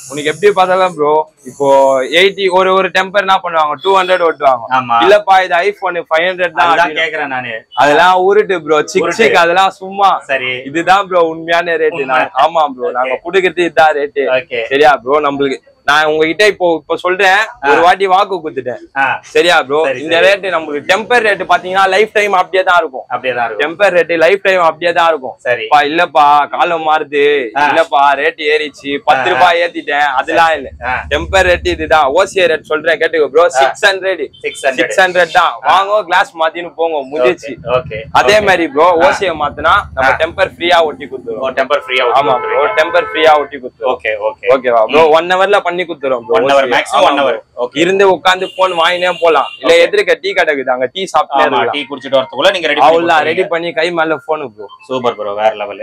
[SPEAKER 1] உனக்கு எப்படி பார்த்தாலும் ப்ரோ இப்போ எயிட்டி ஒரு ஒரு டெம்பர் என்ன பண்ணுவாங்க டூ ஹண்ட்ரட் ஓட்டுவாங்க இல்லப்பா இது ஐபோன் ஃபைவ் ஹண்ட்ரட் தான்
[SPEAKER 2] கேக்குறேன் நானு
[SPEAKER 1] அதெல்லாம் உருட்டு ப்ரோ சிக் சிக் அதெல்லாம் சும்மா
[SPEAKER 2] சரி
[SPEAKER 1] இதுதான் ப்ரோ உண்மையான ரேட்டு ஆமா ப்ரோ நாங்க குடுக்கறது இதுதான் ரேட்டு சரியா ப்ரோ நம்மளுக்கு நான் உங்ககிட்ட இப்போ இப்ப சொல்றேன் ஒரு வாட்டி வாக்கு குடுத்துட்டேன் சரியா ப்ரோ இந்த ரேட்டு நம்மளுக்கு டெம்பர் ரேட்டு பாத்தீங்கன்னா லைஃப் டைம் அப்படியே தான் இருக்கும் அப்படியே தான் டெம்பர் ரேட்டு லைஃப் டைம் அப்படியே தான் இருக்கும் சரிப்பா இல்லப்பா காலம் மாறுது இல்லப்பா ரேட் ஏறிச்சு பத்து ரூபாய் ஏத்திட்டேன் அதெல்லாம் இல்ல டெம்பர் ரேட் இதுதான் ஓசிஏ ரேட் சொல்றேன் கேட்டுக்கோ bro six hundred six hundred தான் வாங்க கிளாஸ் மாத்தின்னு போங்க முடிச்சு அதே மாதிரி ப்ரோ ஓசிஏ மாத்தினா நம்ம டெம்பர் ஃப்ரீயா ஒட்டி கொடுத்துருவோம் டெம்பர் ஃப்ரீயா ஆமா ப்ரோ டெம்பர் ஃப்ரீயா ஒட்டி கொடுத்துருவோம் ஓகே ஓகே ஓகேவா ப்ரோ ஒன் ஹவர்ல பண்ணி குடுத்துறோம் bro one hour maximum one hour okay இருந்து உட்கார்ந்து போன் வாங்கினே போலாம் இல்ல எதிர்க்க டீ கடை இருக்குது அங்க டீ சாப்பிட்டே இருக்கலாம்
[SPEAKER 2] டீ குடிச்சிட்டு வரதுக்குள்ள நீங்க ரெடி பண்ணி
[SPEAKER 1] அவ்வளவு ரெடி பண்ணி கை மேல போன் ப்ரோ
[SPEAKER 2] சூப்பர் ப்ரோ வேற லெவல்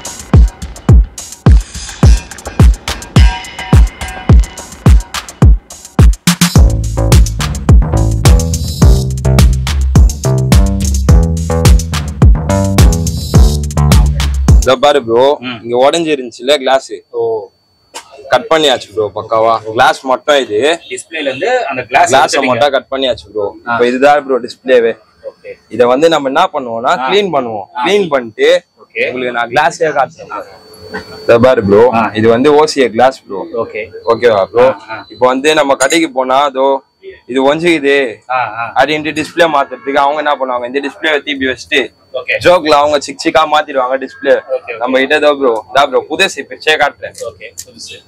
[SPEAKER 1] இத பாரு ப்ரோ இங்க உடைஞ்சு இருந்துச்சுல கிளாஸ் ஓ கட் பண்ணியாச்சு ப்ரோ பக்காவா கிளாஸ் மட்டும் இது டிஸ்ப்ளேல இருந்து அந்த கிளாஸ் கிளாஸ் மட்டும் கட் பண்ணியாச்சு ப்ரோ இப்போ இதுதான் ப்ரோ டிஸ்ப்ளேவே ஓகே இத வந்து நம்ம என்ன பண்ணுவோம்னா க்ளீன் பண்ணுவோம் க்ளீன் பண்ணிட்டு உங்களுக்கு நான் கிளாஸே காட்டுறேன் இத பாரு ப்ரோ இது வந்து ஓசிஏ கிளாஸ் ப்ரோ ஓகே ஓகேவா ப்ரோ இப்போ வந்து நம்ம கடைக்கு போனா அதோ இது ஒஞ்சுக்குது அப்படின்ட்டு டிஸ்பிளே மாத்துறதுக்கு அவங்க என்ன பண்ணுவாங்க இந்த டிஸ்பிளே தீபி வச்சுட்டு ஜோக்ல அவங்க சிக் சிக்கா மாத்திடுவாங்க டிஸ்பிளே நம்ம கிட்ட தான் ப்ரோ தா ப்ரோ புதுசு பிச்சே காட்டுறேன் ஓகே புதுசு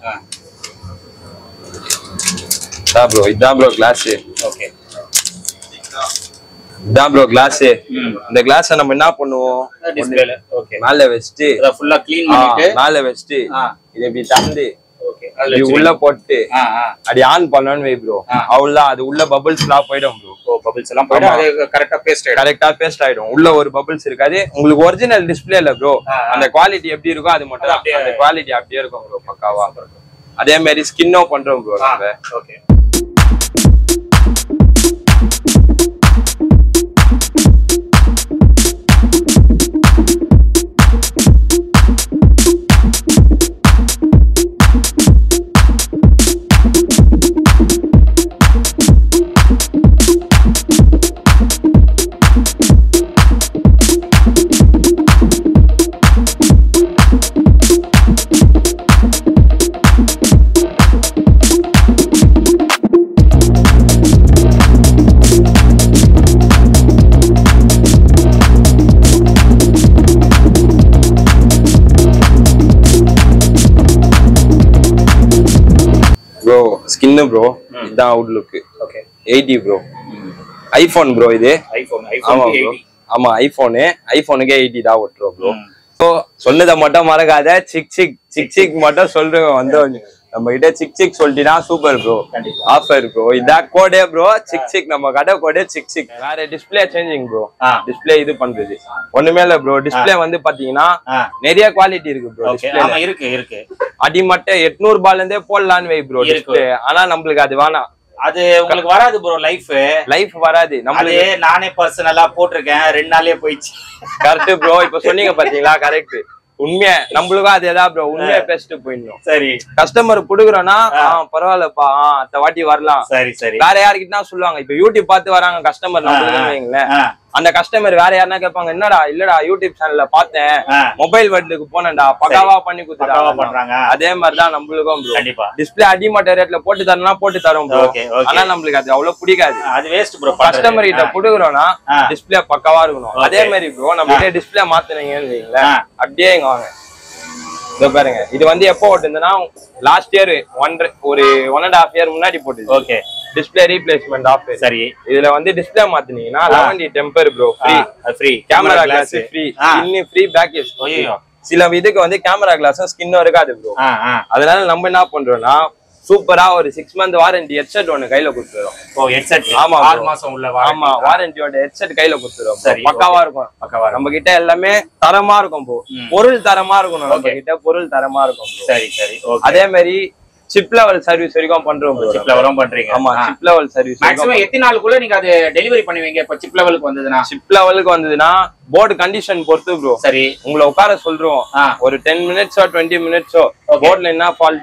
[SPEAKER 1] தா ப்ரோ இதான் ப்ரோ கிளாஸ் ஓகே இதான் ப்ரோ கிளாஸ் இந்த கிளாஸை நம்ம என்ன பண்ணுவோம் டிஸ்பிளேல ஓகே மேல வச்சிட்டு அத ஃபுல்லா க்ளீன் பண்ணிட்டு மேல வச்சிட்டு இத இப்படி தந்து ஓகே உள்ள போட்டு அடி ஆன் பண்ணனும் வை ப்ரோ அவ்வளவுதான் அது உள்ள பபிள்ஸ் எல்லாம் போய்டும் ப்ரோ ஓ பபிள்ஸ் எல்லாம் போய்டும் அது கரெக்ட்டா பேஸ்ட் ஆயிடும் கரெக்ட்டா பேஸ்ட் ஆயிடும் உள்ள ஒரு பபிள்ஸ் இருக்காது உங்களுக்கு ஒரிஜினல் டிஸ்ப்ளே இல்ல ப்ரோ அந்த குவாலிட்டி எப்படி இருக்கோ அது மட்டும் அந்த குவாலிட்டி அப்படியே இருக்கும் ப்ரோ பக்காவா அதே மாதிரி ஸ்கின்னோ பண்றோம் ப்ரோ நாம ஓகே ஸ்கின் ப்ரோ இதான் outlook okay eighty bro iPhone bro இது ஐபோன் ஆமா ப்ரோ ஆமா ஐபோனு ஐபோனுக்கே எயிட்டி தான் ஓட்டுறோம் ப்ரோ ஸோ சொன்னதை மட்டும் மறக்காத சிக் சிக் சிக் சிக் மட்டும் சொல்றேன் வந்து நம்ம கிட்ட சிக் சிக் சொல்லிட்டீங்கன்னா சூப்பர் ப்ரோ ஆஃபர் ப்ரோ இதான் கோடே ப்ரோ சிக் சிக் நம்ம கடை கோடே சிக் சிக் வேற டிஸ்பிளே சேஞ்சிங் ப்ரோ டிஸ்பிளே இது பண்றது ஒண்ணுமே இல்ல ப்ரோ டிஸ்பிளே வந்து பாத்தீங்கன்னா நிறைய குவாலிட்டி இருக்கு ப்ரோ டிஸ்பிளே இருக்கு இருக்கு அடி மட்டும் எட்நூறு ரூபாய்ல இருந்தே போடலான்னு வை ப்ரோ டிஸ்பிளே ஆனா நம்மளுக்கு அது வேணாம் அது உங்களுக்கு வராது ப்ரோ லைஃப் லைஃப் வராது நம்மளே நானே பர்சனலா போட்டிருக்கேன் ரெண்டு நாளே போயிடுச்சு கரெக்ட் ப்ரோ இப்ப சொன்னீங்க பாத்தீங்களா கரெக்ட் உண்மையா நம்மளுக்கும் அதேதான் ப்ரோ உண்மையா பேசிட்டு போயிடணும் சரி கஸ்டமர் குடுக்குறோம்னா பரவாயில்லப்பா அந்த வாட்டி வரலாம் சரி சரி வேற யாருக்கிட்ட சொல்லுவாங்க இப்ப யூடியூப் பார்த்து வராங்க கஸ்டமர் நம்மளுக்கு வைங்களேன் அந்த கஸ்டமர் வேற யாருன்னா கேட்பாங்க என்னடா இல்லடா யூடியூப் சேனல்ல பார்த்தேன் மொபைல் வேர்ல்டுக்கு போனேன்டா பக்காவா பண்ணி கொடுத்துட்டாங்க அதே மாதிரிதான் நம்மளுக்கும் ப்ரோ டிஸ்பிளே அடிமட்ட ரேட்ல போட்டு தரணும்னா போட்டு தரோம் ப்ரோ ஆனா நம்மளுக்கு அது அவ்வளவு பிடிக்காது அது வேஸ்ட் ப்ரோ கஸ்டமர் கிட்ட குடுக்குறோம்னா டிஸ்பிளே பக்காவா இருக்கணும் அதே மாதிரி ப்ரோ நம்ம கிட்ட டிஸ்பிளே மாத்துனீங்கன்னு வைங்களேன் அப்படியே இங்க வாங்க இதோ பாருங்க இது வந்து எப்போ ஓட்டுதுன்னா லாஸ்ட் இயர் ஒன்றரை ஒரு ஒன் அண்ட் ஹாஃப் இயர் முன்னாடி போட்டுது ஓகே டிஸ்பிளே ரீப்ளேஸ்மெண்ட் ஆஃப் சரி இதுல வந்து டிஸ்பிளே மாத்துனீங்கன்னா eleven D temper bro free free camera glass free skin free package சில இதுக்கு வந்து கேமரா கிளாஸும் ஸ்கின்னும் இருக்காது ப்ரோ அதனால நம்ம என்ன பண்றோம்னா சூப்பரா ஒரு சிக்ஸ் மந்த் வாரண்டி ஹெட்செட் ஒன்னு கையில கொடுத்துறோம் ஓ ஹெட்செட் ஆமா ஆறு மாசம் உள்ள ஆமா வாரண்டியோட ஹெட்செட் கையில கொடுத்துறோம் பக்காவா இருக்கும் பக்காவா நம்ம கிட்ட எல்லாமே தரமா இருக்கும் ப்ரோ பொருள் தரமா இருக்கணும் நம்ம கிட்ட பொருள் தரமா இருக்கும் சரி சரி அதே மாதிரி சிப் லெவல் சர்வீஸ் வரைக்கும் பண்றோம் சிப் லெவலும் பண்றீங்க ஆமா சிப் லெவல் சர்வீஸ் மேக்ஸிமம் எத்தனை நாளுக்குள்ள நீங்க அது டெலிவரி பண்ணுவீங்க இப்ப சிப் லெவலுக்கு வந்ததுனா சிப் லெவலுக்கு வந்ததுனா போர்டு கண்டிஷன் பொறுத்து ப்ரோ சரி உங்களை உட்கார சொல்றோம் ஒரு டென் மினிட்ஸோ டுவெண்ட்டி மினிட்ஸோ போர்ட்ல என்ன ஃபால்ட்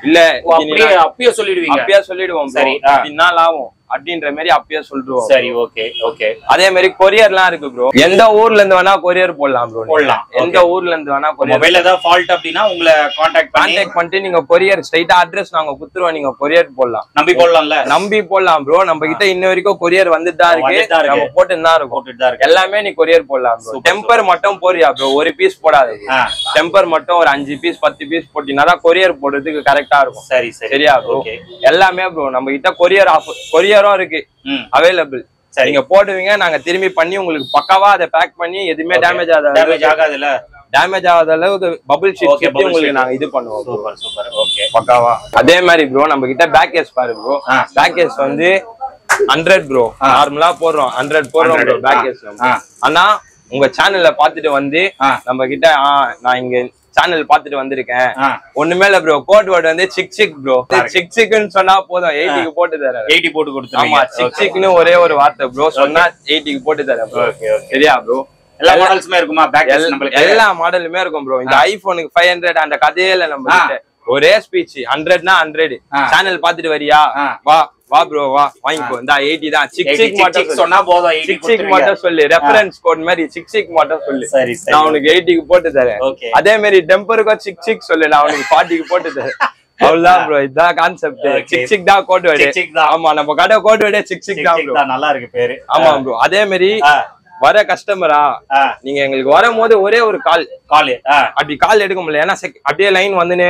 [SPEAKER 1] இல்ல
[SPEAKER 2] அப்படியே அப்பயே சொல்லிடுவீங்க?
[SPEAKER 1] அப்பயே சொல்லிடுவோம். சரி, அப்படின்னா லாபம் அப்படின்ற மாதிரி அப்பயே சொல்லிடுவோம்.
[SPEAKER 2] சரி, ஓகே ஓகே.
[SPEAKER 1] அதே மாதிரி கொரியர்லாம் இருக்கு ப்ரோ. எந்த ஊர்ல இருந்து வேணா கொரியர் போடலாம் ப்ரோ.
[SPEAKER 2] போடலாம்.
[SPEAKER 1] எந்த ஊர்ல இருந்து வேணா கொரியர்.
[SPEAKER 2] மொபைல்ல ஏதாவது ஃபால்ட் அப்படினா உங்களை கான்டாக்ட் பண்ணி
[SPEAKER 1] கான்டாக்ட் பண்ணிட்டு நீங்க கொரியர் ஸ்ட்ரைட்டா அட்ரஸ் நாங்க குத்துறோம், நீங்க கொரியர் போடலாம்.
[SPEAKER 2] நம்பி போடலாம்ல? நம்பி
[SPEAKER 1] போடலாம் ப்ரோ. நம்ம கிட்ட இன்ன வரைக்கும் கொரியர் வந்துட்டு தான் இருக்கு, நம்ம போட்டு தான் இருக்கும். எல்லாமே நீ கொரியர் போடலாம் ப்ரோ. டெம்பர் மட்டும் போறியா ப்ரோ? ஒரு பீஸ் போடாது. டெம்பர் மட்டும் ஒரு அஞ்சு பீஸ் பத்து பீஸ் போட்டினா தான் கொரியர் போடுறதுக்கு கரெக்டா இருக்கும். சரி சரியா ப்ரோ? எல்லாமே ப்ரோ நம்ம கிட்ட கொரியர் ஆஃபர் கொரியரும் இருக்கு அவைலபிள். நீங்க போடுவீங்க, நாங்க திரும்பி பண்ணி உங்களுக்கு பக்காவா அதை பேக் பண்ணி எதுவுமே டேமேஜ் ஆகாத டேமேஜ் ஆகாதுல டேமேஜ் ஆகாத அளவுக்கு பபிள் ஷீட் கட்டி உங்களுக்கு நாங்க இது பண்ணுவோம்.
[SPEAKER 2] Super super. ஓகே,
[SPEAKER 1] பக்காவா. அதே மாதிரி ப்ரோ நம்ம கிட்ட பேக் கேஸ் பாரு ப்ரோ. பேக் கேஸ் வந்து ஹண்ட்ரட் ப்ரோ. நார்மலா போடுறோம் ஹண்ட்ரட் போடுறோம் ப்ரோ பேக் கேஸ். ஆனா உங்க சேனல்ல பாத்துட்டு வந்து நம்ம கிட்ட நான் இங்க சேனல் பாத்துட்டு வந்திருக்கேன் ஒண்ணுமே இல்ல ப்ரோ. கோட் வேர்ட் வந்து சிக் சிக் ப்ரோ. சிக் சிக்னு சொன்னா போதும், எயிட்டிக்கு போட்டு தரேன். எயிட்டி போட்டு கொடுத்துருங்க. ஆமா, சிக் சிக்னு ஒரே ஒரு வார்த்தை ப்ரோ சொன்னா எயிட்டிக்கு போட்டு தரேன் ப்ரோ. சரியா ப்ரோ?
[SPEAKER 2] எல்லா மாடல்ஸுமே இருக்குமா? பேக் கேஸ் நமக்கு
[SPEAKER 1] எல்லா மாடலுமே இருக்கும் ப்ரோ. இந்த ஐபோனுக்கு ஃபைவ் ஹண்ட்ரட் அந்த கதையில நம்ம கிட்ட ஒரே ஸ்பீச். ஹண்ட்ரட்னா ஹண்ட்ரட். சேனல் பாத்துட்டு வரியா, வா வா ப்ரோ வா வாங்கிக்கோ. இந்த எயிட்டி தான். சிக் சிக் மட்டும் சொன்னா போதும். சிக் சிக் மட்டும் சொல்லு, ரெஃபரன்ஸ் கோட் மாதிரி சிக் சிக் மட்டும் சொல்லு, நான் உனக்கு எயிட்டிக்கு போட்டு தரேன். அதே மாதிரி டெம்பருக்கும் சிக் சிக் சொல்லு, நான் உனக்கு ஃபார்ட்டிக்கு போட்டு தரேன். அவ்வளவுதான் ப்ரோ. இதான் கான்செப்ட். சிக் சிக் தான் கோட் வேர்டு. ஆமா, நம்ம கடை கோட் வேர்டே சிக் சிக் தான் ப்ரோ. நல்லா இருக்கு பேரு. ஆமா ப்ரோ. அதே மாதிரி வர கஸ்டமரா நீங்க எங்களுக்கு வரும்போது ஒரே ஒரு கால் கால் அப்படி கால் எடுக்க முடியல, ஏன்னா அப்படியே லைன் வந்துனே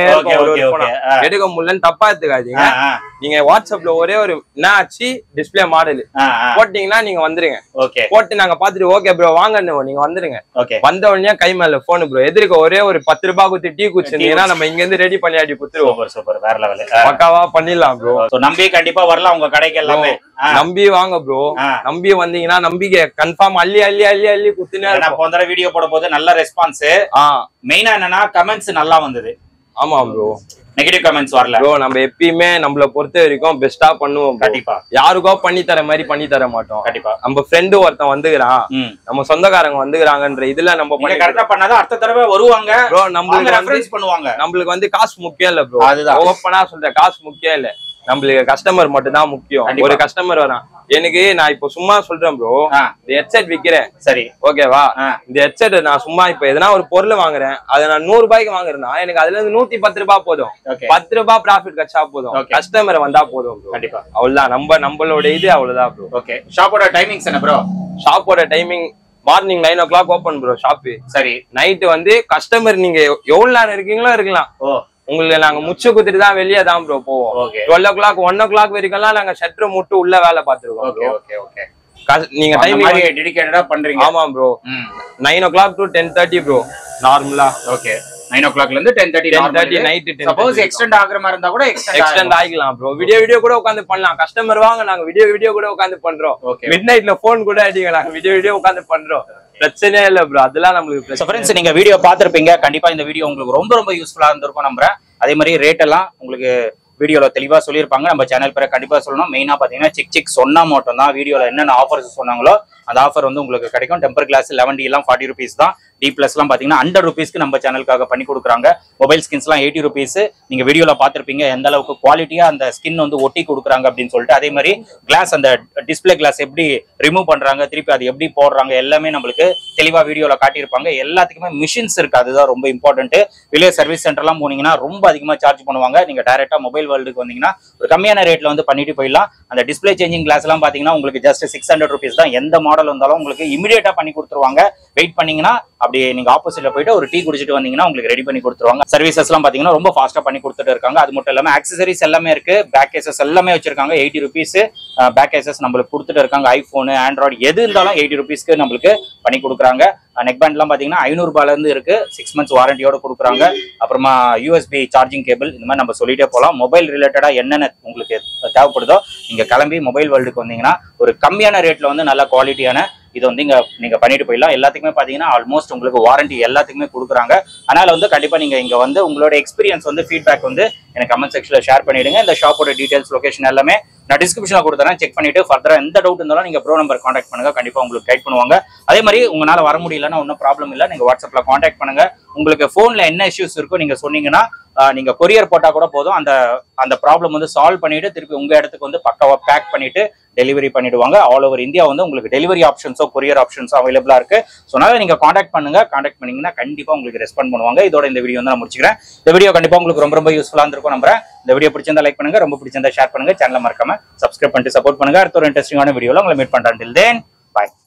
[SPEAKER 1] எடுக்க முடியலன்னு தப்பா எடுத்துக்காதீங்க. நீங்க வாட்ஸ்அப்ல ஒரே ஒரு என்ன ஆச்சு டிஸ்பிளே மாடல் போட்டீங்கன்னா நீங்க வந்துருங்க. போட்டு நாங்க பாத்துட்டு ஓகே ப்ரோ வாங்க நீங்க வந்துருங்க. வந்த உடனே கை மேல போனு ப்ரோ. எதிர்க்க ஒரே ஒரு பத்து ரூபாய் குத்தி டீ குடிச்சிருந்தீங்கன்னா நம்ம இங்க இருந்து ரெடி பண்ணி அடி குத்துருவோம். சூப்பர், வேற லெவல். பக்காவா பண்ணிடலாம் ப்ரோ. நம்பி கண்டிப்பா வரலாம் உங்க கடைக்கு. எல்லாமே நம்பி வாங்க ப்ரோ. நம்பி வந்தீங்கன்னா நம்பிக்கை கன்ஃபார்ம் அள்ளி அள்ளி அள்ளி அள்ளி குத்துனே. போன வீடியோ போட போது நல்ல ரெஸ்பான்ஸ். மெயினா என்னன்னா கமெண்ட்ஸ் நல்லா வந்தது. ஆமா ப்ரோ, நெகட்டிவ் கமெண்ட்ஸ் வரல ப்ரோ. நம்ம எப்பயுமே நம்மள பொறுத்த வரைக்கும் பெஸ்டா பண்ணுவோம். கண்டிப்பா யாருக்கோ பண்ணி தர மாதிரி பண்ணி தர மாட்டோம். கண்டிப்பா நம்ம ஃப்ரெண்டு ஒருத்தன் வந்துக்கிறான், நம்ம சொந்தக்காரங்க வந்துக்கிறாங்கன்ற இதுல நம்ம பண்ணி கரெக்டா பண்ணாதான் அடுத்த தடவை வருவாங்க ப்ரோ. நம்மளுக்கு ரெஃபரன்ஸ் பண்ணுவாங்க. நம்மளுக்கு வந்து காசு முக்கியம் இல்ல ப்ரோ. அதுதான் ஓப்பனா சொல்றேன், காசு முக்கியம் இல்ல, நம்மளுக்கு கஸ்டமர் மட்டும் தான் முக்கியம். ஒரு கஸ்டமர் வரான் எனக்கு, நான் இப்ப சும்மா சொல்றேன் ப்ரோ, இந்த ஹெட்செட் விக்கிறேன். சரி ஓகேவா? இந்த ஹெட்செட் நான் சும்மா இப்ப எதனா ஒரு பொருள் வாங்குறேன், அதை நான் நூறு ரூபாய்க்கு வாங்குறேன்னா எனக்கு அதுல இருந்து நூத்தி பத்து ரூபாய் போதும். பத்து ரூபாய் ப்ராஃபிட் கட்சா போதும், கஸ்டமர் வந்தா போதும். கண்டிப்பா அவ்வளவுதான். நம்ம நம்மளோட இது அவ்வளவுதான் ப்ரோ. ஓகே, ஷாப்போட டைமிங்ஸ் என்ன ப்ரோ? ஷாப்போட timing morning nine o'clock open bro shop. சரி, நைட்டு வந்து கஸ்டமர் நீங்க எவ்வளவு நேரம் இருக்கீங்களோ இருக்கலாம். ஓ, உங்களுக்கு நாங்க முச்சு குத்துட்டு தான் வெளியே தான் ப்ரோ போவோம். Twelve o'clock one o'clock வரைக்கும் நாங்க ஷட்டர் முட்டு உள்ள வேலை பார்த்துருக்கோம். நீங்க டைம் டெடிகேட்டடா பண்றீங்க. ஆமா bro, nine o'clock to ten thirty bro நார்மலா. ஓகே, நைன் ஓ கிளாக்ல இருந்து ten thirty ten thirty night. Suppose extend ஆகுற மாதிரி இருந்தா கூட எக்ஸ்டெண்ட் ஆகிக்கலாம் ப்ரோ. வீடியோ வீடியோ கூட உட்காந்து பண்ணலாம். கஸ்டமர் வாங்க, நாங்க வீடியோ வீடியோ கூட உட்காந்து பண்றோம். மிட் நைட்ல போன் கூட அடிக்கலாம், வீடியோ வீடியோ உட்காந்து பண்றோம். பிரச்சனையே இல்ல ப்ரோ, அதெல்லாம் நம்மளுக்கு. ஃப்ரெண்ட்ஸ், நீங்க வீடியோ பாத்திருப்பீங்க. கண்டிப்பா இந்த வீடியோ உங்களுக்கு ரொம்ப ரொம்ப யூஸ்ஃபுல்லா இருந்திருக்கும் நம்புறேன். அதே மாதிரி ரேட் எல்லாம் உங்களுக்கு வீடியோல தெளிவா சொல்லியிருப்பாங்க. நம்ம சேனல் பேரை கண்டிப்பா சொல்லணும். மெயினா பாத்தீங்கன்னா சிக் சிக் சொன்னா மட்டும் தான் வீடியோல என்னென்ன ஆஃபர்ஸ் சொன்னாங்களோ அந்த ஆஃபர் வந்து உங்களுக்கு கிடைக்கும். டெம்பர் கிளாஸ் லெவன் டி எல்லாம் ஃபார்ட்டி ருபீஸ் தான். டி பிளஸ் எல்லாம் பாத்தீங்கன்னா ஹண்ட்ரட் ருபீஸ்க்கு நம்ம சேனலுக்காக பண்ணி கொடுக்குறாங்க. மொபைல் ஸ்கின்ஸ் எல்லாம் எயிட்டி ருபீஸ். நீங்க வீடியோல பாத்திருப்பீங்க எந்த அளவுக்கு குவாலிட்டியா அந்த ஸ்கின் வந்து ஒட்டி கொடுக்குறாங்க அப்படின்னு சொல்லிட்டு. அதே மாதிரி கிளாஸ் அந்த டிஸ்பிளே கிளாஸ் எப்படி ரிமூவ் பண்றாங்க, திருப்பி அது எப்படி போடுறாங்க எல்லாமே நம்மளுக்கு தெளிவா வீடியோல காட்டியிருப்பாங்க. எல்லாத்துக்குமே மிஷின்ஸ் இருக்கு, அதுதான் ரொம்ப இம்பார்ட்டன்ட். வெளியே சர்வீஸ் சென்டர்லாம் போனீங்கன்னா ரொம்ப அதிகமா சார்ஜ் பண்ணுவாங்க. நீங்க டைரக்டா மொபைல் வேர்ல்டுக்கு வந்தீங்கன்னா ஒரு கம்மியான ரேட்ல வந்து பண்ணிட்டு போயிடலாம். அந்த டிஸ்பிளே சேஞ்சிங் கிளாஸ் எல்லாம் பாத்தீங்கன்னா உங்களுக்கு ஜஸ்ட் சிக்ஸ் ஹண்ட்ரட் ருபீஸ் தான். எந்த மாடல் வந்தாலும் உங்களுக்கு இமிடியேட்டா பண்ணி கொடுத்துருவாங்க. வெயிட் பண்ணீங்கன்னா அப்படியே நீங்க ஆப்போசிட்ல போயிட்டு ஒரு டீ குடிச்சிட்டு வந்தீங்கன்னா உங்களுக்கு ரெடி பண்ணி கொடுத்துருவாங்க. சர்வீசஸ் எல்லாம் பாத்தீங்கன்னா ரொம்ப ஃபாஸ்டா பண்ணி கொடுத்துட்டு இருக்காங்க. அது மட்டும் இல்லாம ஆக்சசரிஸ் எல்லாமே இருக்கு. பேக் கேசஸ் எல்லாமே வச்சிருக்காங்க. எயிட்டி ருபீஸ் பேக் கேசஸ் நம்மளுக்கு கொடுத்துட்டு இருக்காங்க. ஐபோன் ஆண்ட்ராய்டு எது இருந்தாலும் எயிட்டி ருபீஸ்க்கு நம்மளுக்கு பண்ணி கொடுக்குறாங்க. நெக் பேண்ட் எல்லாம் பாத்தீங்கன்னா ஐநூறு ரூபாயில இருந்து இருக்கு. சிக்ஸ் மந்த்ஸ் வாரண்டியோட கொடுக்குறாங்க. அப்புறமா யூஎஸ்பி சார்ஜிங் கேபிள், இந்த மாதிரி நம்ம சொல்லிட்டே போகலாம். மொபைல் ரிலேட்டடா என்னென்ன உங்களுக்கு தேவைப்படுதோ நீங்க கிளம்பி மொபைல் வேர்ல்டுக்கு வந்தீங்கன்னா ஒரு கம்மியான ரேட்ல வந்து நல்ல குவாலிட்டியான இது வந்து இங்க நீங்க பண்ணிட்டு போயிடலாம். எல்லாத்துக்குமே பாத்தீங்கன்னா ஆல்மோஸ்ட் உங்களுக்கு வாரண்டி எல்லாத்துக்குமே கொடுக்குறாங்க. அதனால வந்து கண்டிப்பா நீங்க இங்க வந்து உங்களோட எக்ஸ்பீரியன்ஸ் வந்து ஃபீட்பேக் வந்து எனக்கு கமெண்ட் செக்ஷன்ல ஷேர் பண்ணிடுங்க. இந்த ஷாப்போட டீடைல்ஸ் லொகேஷன் எல்லாமே நான் டிஸ்கிரிப்ஷன்ல கொடுத்தறேன். செக் பண்ணிட்டு ஃபர்தரா எந்த டவுட் இருந்தாலும் நீங்க ப்ரோ நம்பர் கான்டாக்ட் பண்ணுங்க. கண்டிப்பா உங்களுக்கு கைட் பண்ணுவாங்க. அதே மாதிரி உங்களால வர முடியலன்னா ஒன்றும் ப்ராப்ளம் இல்லை, நீங்க வாட்ஸ்அப்ல கான்டாக்ட் பண்ணுங்க.
[SPEAKER 2] உங்களுக்கு போன்ல என்ன இஷ்யூஸ் இருக்கோ நீங்க சொன்னீங்கன்னா நீங்க கொரியர் போட்டா கூட போதும், அந்த அந்த ப்ராப்ளம் வந்து சால்வ் பண்ணிட்டு திருப்பி உங்க இடத்துக்கு வந்து பக்காவா பேக் பண்ணிட்டு டெலிவரி பண்ணிடுவாங்க. ஆல் ஓவர் இந்தியா வந்து உங்களுக்கு டெலிவரி ஆப்ஷன்ஸோ கொரியர் ஆப்ஷன்ஸோ அவைலபிளா இருக்கு. ஸோ அதனால நீங்க காண்டாக்ட் பண்ணுங்க. காண்டாக்ட் பண்ணீங்கன்னா கண்டிப்பா உங்களுக்கு ரெஸ்பாண்ட் பண்ணுவாங்க. இதோட இந்த வீடியோ வந்து நான் முடிச்சுக்கிறேன். இந்த வீடியோ கண்டிப்பா உங்களுக்கு ரொம்ப ரொம்ப யூஸ்ஃபுல்லா இருந்திருக்கும் நம்புறேன். இந்த வீடியோ பிடிச்சிருந்தா லைக் பண்ணுங்க, ரொம்ப பிடிச்சிருந்தா ஷேர் பண்ணுங்க, சேனலை மறக்காம சப்ஸ்கிரைப் பண்ணிட்டு சப்போர்ட் பண்ணுங்க. அடுத்த ஒரு இன்ட்ரெஸ்டிங்கான வீடியோல உங்களை மீட் பண்றேன். Till then by.